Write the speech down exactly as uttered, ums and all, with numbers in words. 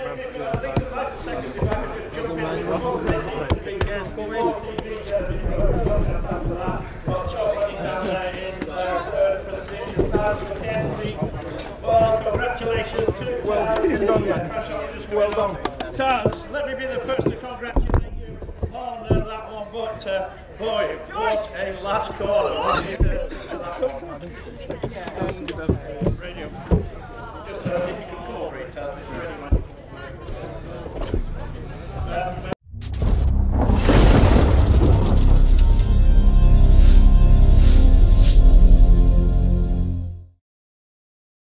Well, congratulations to Well, you've done that. Well done. Taz, let me be the first to congratulate you on uh, that one, but uh, boy, what a last call. Radio. Just, uh,